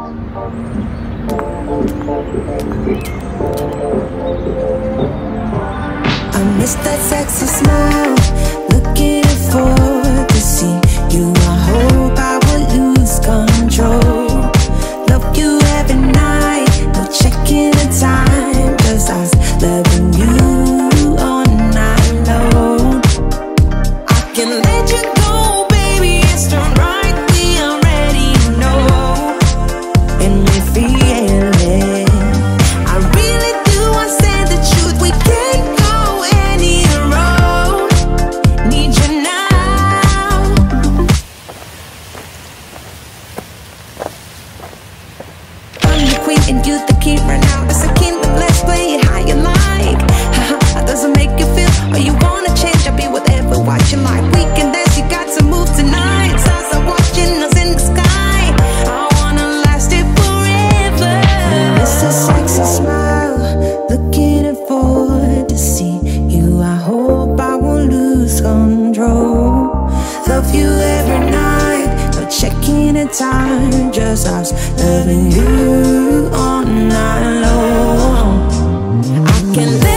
I miss that sexy smile, looking for to see you. I hope I will lose control. Love you every night, no checking the time, just us loving you all night long. I can let you go, baby, it's done right, we already know, and we feel it. I really do, I say the truth, we can't go any road. Need you now. I'm the queen and you the king right now. It's a kingdom, let's play it how you like. Haha, doesn't make you feel, or you wanna change, I'll be whatever, what you like. We can dance, you got to move tonight. Stars are watching us in the sky, I wanna last it forever. It's a sexy smile, looking forward to see you. I hope I won't lose control. Love you every night, no checking the time, just us loving you all night long. I can